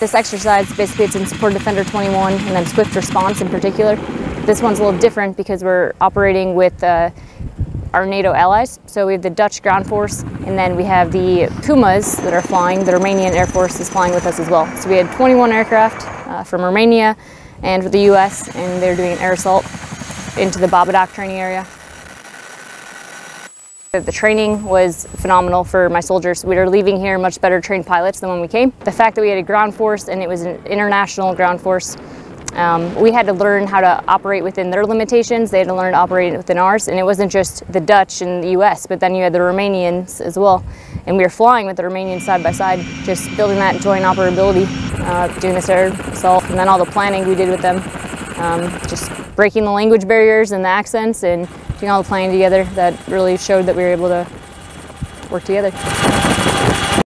This exercise, basically it's in Support Defender 21 and then Swift Response in particular. This one's a little different because we're operating with our NATO allies. So we have the Dutch ground force, and then we have the Pumas that are flying. The Romanian Air Force is flying with us as well. So we had 21 aircraft from Romania and with the US, and they're doing an air assault into the Babadoc training area. The training was phenomenal for my soldiers. We were leaving here much better trained pilots than when we came. The fact that we had a ground force and it was an international ground force, we had to learn how to operate within their limitations. They had to learn to operate within ours, and it wasn't just the Dutch and the US, but then you had the Romanians as well. And we were flying with the Romanians side by side, just building that joint operability, doing this air assault, and then all the planning we did with them, just breaking the language barriers and the accents and doing all the planning together that really showed that we were able to work together.